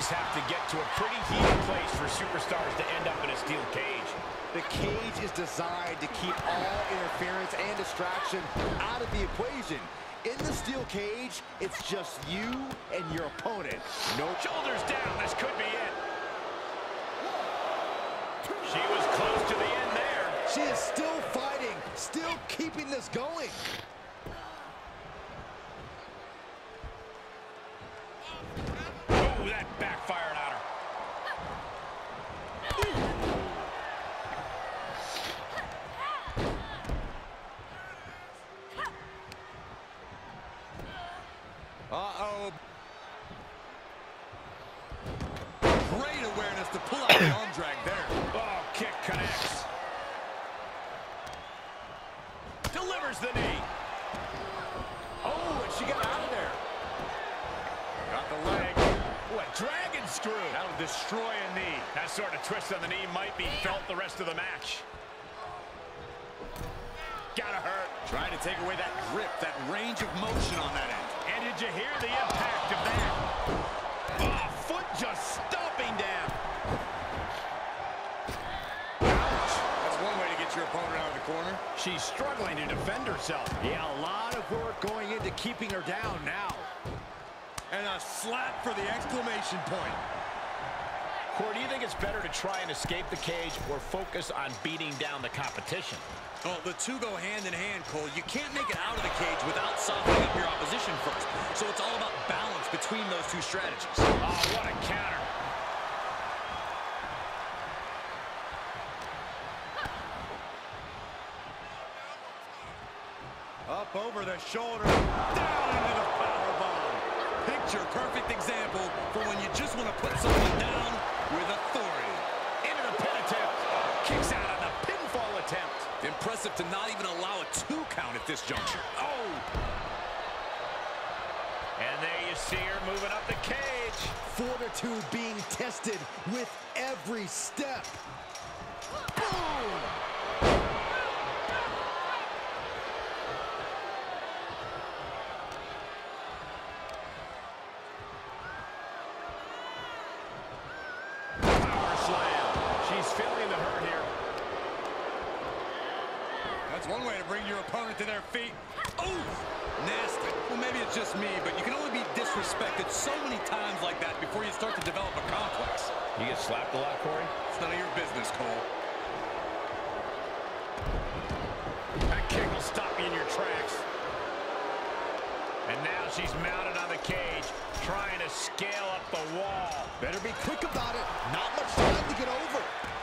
things have to get to a pretty heated place for superstars to end up in a steel cage. The cage is designed to keep all interference and distraction out of the equation. In the steel cage, it's just you and your opponent. No shoulders down. This could be it. She was close to the end there. She is still fighting, still keeping this going. Oh, that backfired on her. Uh-oh. Great awareness to pull out the arm drag there. Oh, kick connects. Delivers the knee. Oh, and she got out of there. Got the leg. What dragon screw. That'll destroy a knee. That sort of twist on the knee might be felt the rest of the match. Gotta hurt. Trying to take away that grip, that range of motion on that end. And did you hear the impact of that? Oh, foot just stomping down. Ouch. That's one way to get your opponent out of the corner. She's struggling to defend herself. Yeah, a lot of work going into keeping her down now. And a slap for the exclamation point. Corey, do you think it's better to try and escape the cage or focus on beating down the competition? Oh, the two go hand in hand, Cole. You can't make it out of the cage without softening up your opposition first. So it's all about balance between those two strategies. Oh, what a counter. Up over the shoulder, down into the powerbomb. Picture perfect example for when you just want to put someone down with authority. Into the pin attempt. Kicks out on the pinfall attempt. Impressive to not even allow a 2 count at this juncture. Oh! And there you see her moving up the cage. Fortitude being tested with every step. Boom! Power slam. She's feeling the hurt here. That's one way to bring your opponent to their feet. Oh! Nasty. Well, maybe it's just me, but you can only be disrespected so many times like that before you start to develop a complex. You get slapped a lot, Corey? It's none of your business, Cole. That kick will stop you in your tracks. And now she's mounted on the cage, trying to scale up the wall. Better be quick about it. Not much time to get over.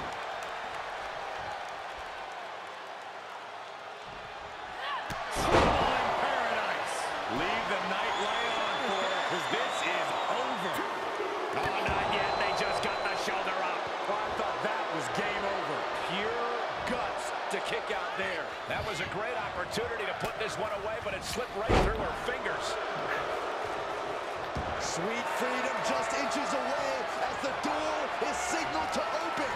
Leave the night light on for her, because this is over. Oh, not yet. They just got the shoulder up. Well, I thought that was game over. Pure guts to kick out there. That was a great opportunity to put this one away, but it slipped right through her fingers. Sweet freedom just inches away as the door is signaled to open.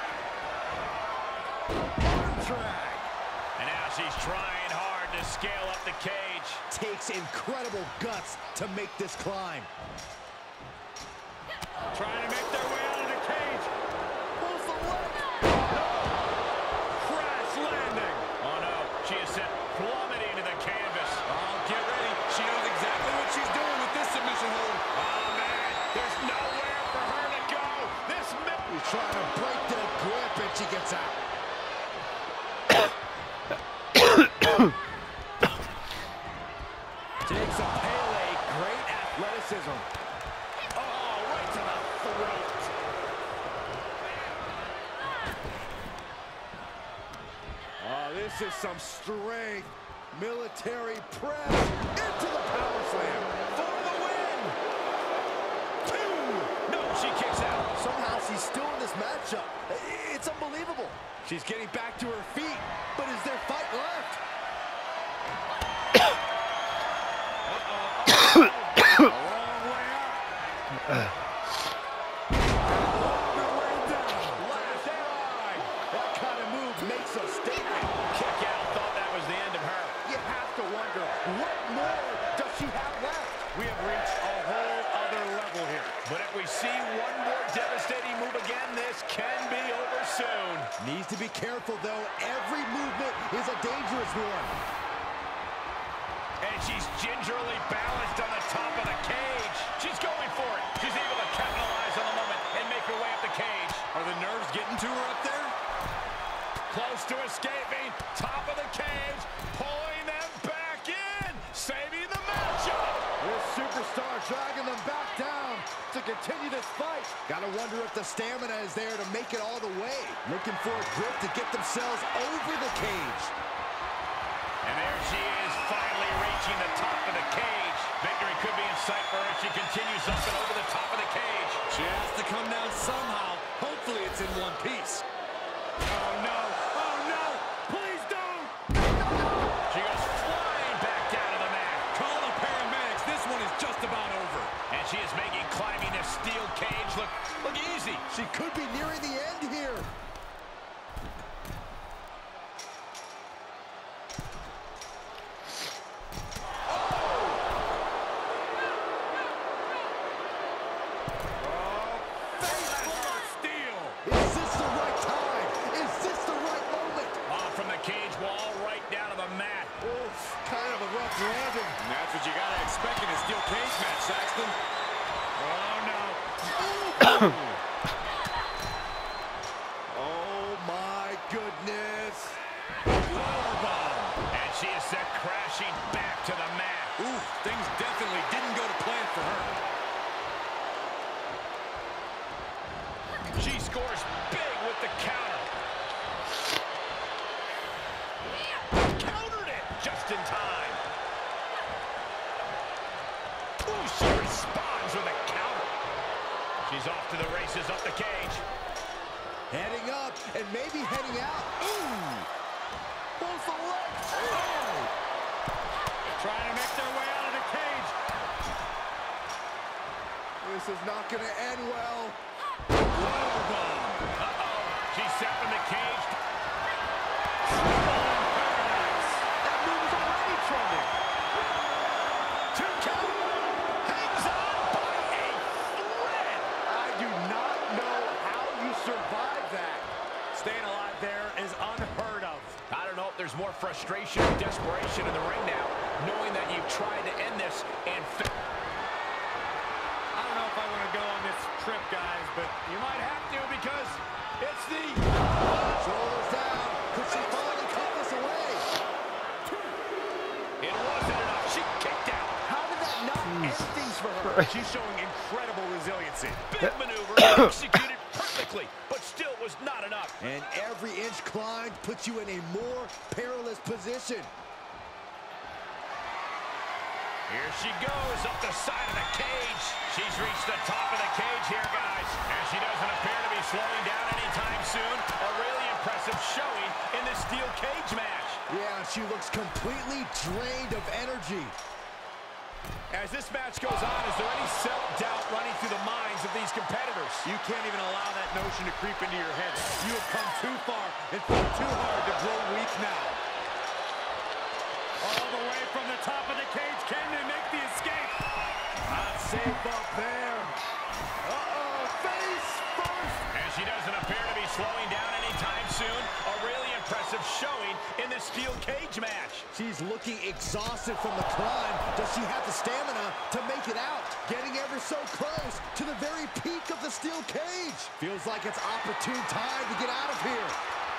Arm drag. And now she's trying hard to scale up the cage. Takes incredible guts to make this climb. Trying to make their way out of the cage. Pulls the leg. Crash landing. Oh, no. She is sent plummeting to the canvas. Oh, get ready. She knows exactly what she's doing with this submission hold. Oh, man. There's nowhere for her to go. This He's trying to break the grip, and she gets out. Takes a Pele, great athleticism. Oh, right to the throat. Oh, this is some strength. Military press into the power slam for the win. 2. No, she kicks out. Somehow she's still in this matchup. It's unbelievable. She's getting back to her feet, but is there fight left? A long way up. Longer way down. Last line. That kind of move makes a statement. Kick out. Thought that was the end of her. You have to wonder, what more does she have left? We have reached a whole other level here. But if we see one more devastating move again, this can be over soon. Needs to be careful, though. Every movement is a dangerous one. And she's gingerly balanced on the top of the cage. She's going for it. She's able to capitalize on the moment and make her way up the cage. Are the nerves getting to her up there? Close to escaping. Top of the cage. Pulling them back in. Saving the matchup. This superstar dragging them back down to continue this fight. Gotta wonder if the stamina is there to make it all the way. Looking for a grip to get themselves over the cage. And there she is, finally reaching the top of the cage. Victory could be in sight for her. She continues up and over the top of the cage. She has to come down somehow. Hopefully it's in one piece. Oh, no. Oh, no. Please don't. She goes flying back down to the mat. Call the paramedics. This one is just about over. And she is making climbing this steel cage look easy. She could be nearing the end here. And that's what you got to expect in a steel cage match, Saxton. Oh, no. Oh, my goodness. And she is set crashing back to the mat. Ooh, things definitely didn't go to plan for her. She scores big with the counter. Countered it just in time. Ooh, she responds with a counter. She's off to the races up the cage. Heading up and maybe heading out. Ooh! Both the legs. Oh! Trying to make their way out of the cage. This is not going to end well. Uh-oh. She's set from the cage. That move is already trending. 2 count. Hangs on by a thread. I do not know how you survive that. Staying alive there is unheard of. I don't know if there's more frustration and desperation in the ring now, knowing that you've tried to end this and I don't know if I want to go on this trip, guys, but you might have to because it's the Shoulders down. Could she finally cut this away? It wasn't enough. She kicked out. How did that not end things for her? She's showing incredible resiliency. Big maneuver, executed perfectly, but still was not enough. And every inch climbed puts you in a more perilous position. Here she goes up the side of the cage. She's reached the top of the cage here, guys. And she doesn't appear to be slowing down anytime soon. A really impressive showing in this steel cage match. Yeah, she looks completely drained of energy. As this match goes on, is there any self-doubt running through the minds of these competitors? You can't even allow that notion to creep into your head. You have come too far and fought too hard to grow weak now. All the way from the top of the cage. Can they make the escape? Not safe up there. Uh-oh, face first. And she doesn't appear to be slowing down anytime soon. A really impressive showing in this steel cage match. She's looking exhausted from the climb. Does she have the stamina to make it out? Getting ever so close to the very peak of the steel cage. Feels like it's opportune time to get out of here.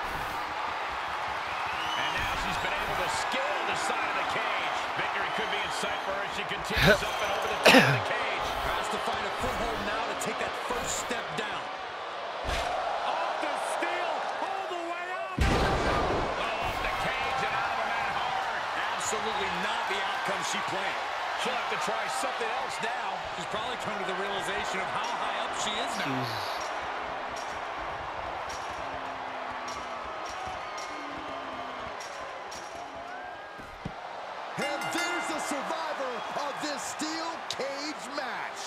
And now she's been able to scale the side of the cage. Victory could be in sight for her as she continues up and over the top of the cage. Has to find a foothold now to take that first step down. Off the steel, all the way up. Oh, off the cage and out of the mat hard. Absolutely not the outcome she planned. She'll have to try something else now. She's probably come to the realization of how high up she is now. And there's the survivor of this steel cage match.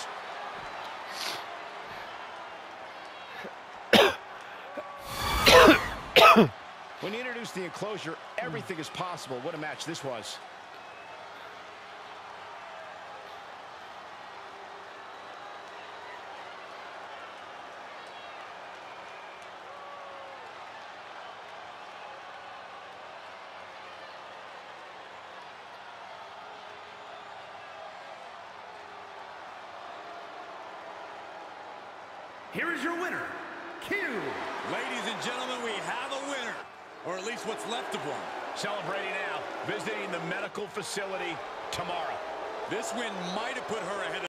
When you introduce the enclosure, everything is possible. What a match this was. here is your winner, Q. Ladies and gentlemen, we have a winner, or at least what's left of one. Celebrating now, visiting the medical facility tomorrow. This win might have put her ahead of